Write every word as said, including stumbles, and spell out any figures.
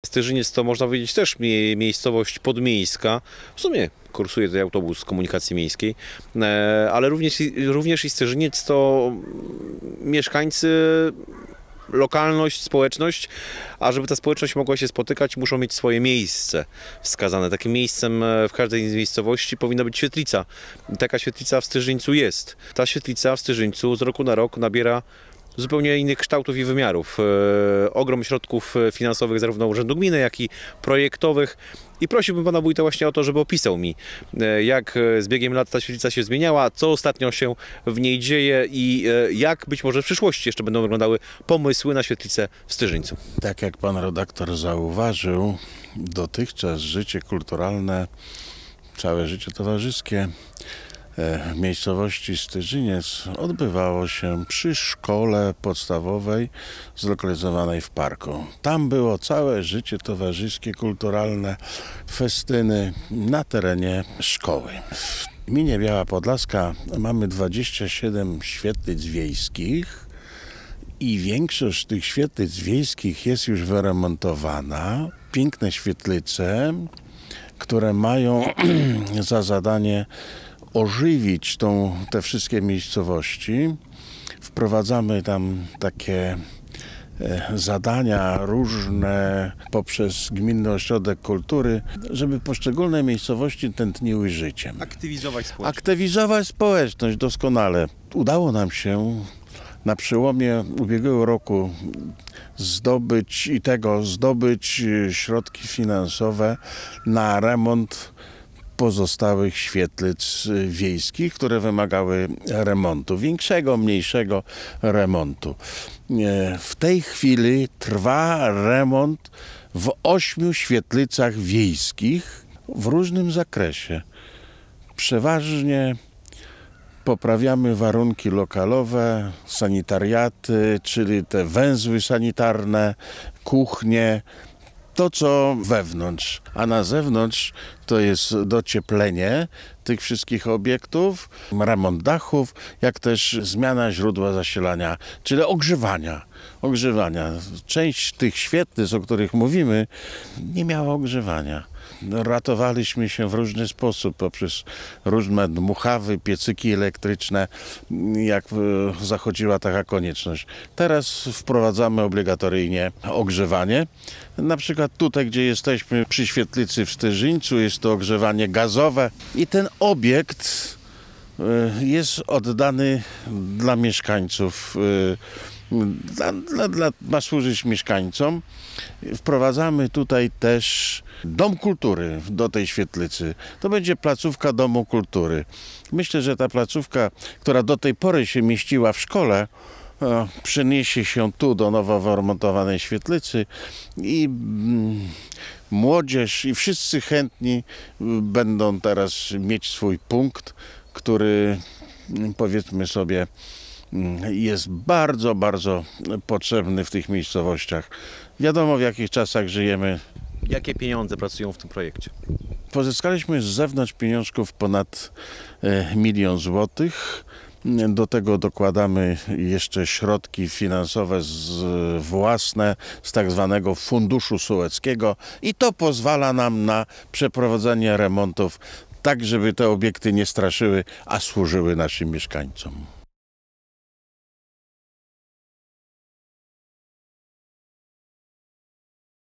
Styrzyniec to, można powiedzieć, też mie miejscowość podmiejska. W sumie kursuje tutaj autobus komunikacji miejskiej, ale również, również i Styrzyniec to mieszkańcy, lokalność, społeczność, a żeby ta społeczność mogła się spotykać, muszą mieć swoje miejsce wskazane. Takim miejscem w każdej z miejscowości powinna być świetlica. I taka świetlica w Styrzyńcu jest. Ta świetlica w Styrzyńcu z roku na rok nabiera zupełnie innych kształtów i wymiarów. E, ogrom środków finansowych zarówno Urzędu Gminy, jak i projektowych. I prosiłbym pana wójta właśnie o to, żeby opisał mi, e, jak z biegiem lat ta świetlica się zmieniała, co ostatnio się w niej dzieje i e, jak być może w przyszłości jeszcze będą wyglądały pomysły na świetlicę w Styrzyńcu. Tak jak pan redaktor zauważył, dotychczas życie kulturalne, całe życie towarzyskie w miejscowości Styrzyniec odbywało się przy szkole podstawowej zlokalizowanej w parku. Tam było całe życie towarzyskie, kulturalne, festyny na terenie szkoły. W gminie Biała Podlaska mamy dwadzieścia siedem świetlic wiejskich i większość tych świetlic wiejskich jest już wyremontowana. Piękne świetlice, które mają za zadanie ożywić tą, te wszystkie miejscowości. Wprowadzamy tam takie e, zadania różne poprzez Gminny Ośrodek Kultury, żeby poszczególne miejscowości tętniły życiem. Aktywizować społeczność. Aktywizować społeczność doskonale. Udało nam się na przełomie ubiegłego roku zdobyć i tego zdobyć środki finansowe na remont pozostałych świetlic wiejskich, które wymagały remontu, większego, mniejszego remontu. W tej chwili trwa remont w ośmiu świetlicach wiejskich w różnym zakresie. Przeważnie poprawiamy warunki lokalowe, sanitariaty, czyli te węzły sanitarne, kuchnie, to co wewnątrz, a na zewnątrz to jest docieplenie tych wszystkich obiektów, remont dachów, jak też zmiana źródła zasilania, czyli ogrzewania. ogrzewania. Część tych świetlic, o których mówimy, nie miała ogrzewania. Ratowaliśmy się w różny sposób, poprzez różne dmuchawy, piecyki elektryczne, jak zachodziła taka konieczność. Teraz wprowadzamy obligatoryjnie ogrzewanie. Na przykład tutaj, gdzie jesteśmy przy świetlicy w Styrzyńcu, jest to ogrzewanie gazowe i ten obiekt jest oddany dla mieszkańców, Dla, dla, dla, ma służyć mieszkańcom. Wprowadzamy tutaj też Dom Kultury do tej świetlicy. To będzie placówka Domu Kultury. Myślę, że ta placówka, która do tej pory się mieściła w szkole, o, przeniesie się tu do nowo wyremontowanej świetlicy i mm, młodzież i wszyscy chętni będą teraz mieć swój punkt, który, powiedzmy sobie, jest bardzo, bardzo potrzebny w tych miejscowościach. Wiadomo, w jakich czasach żyjemy. Jakie pieniądze pracują w tym projekcie? Pozyskaliśmy z zewnątrz pieniążków ponad milion złotych. Do tego dokładamy jeszcze środki finansowe z, własne z tak zwanego Funduszu Sołeckiego i to pozwala nam na przeprowadzenie remontów tak, żeby te obiekty nie straszyły, a służyły naszym mieszkańcom.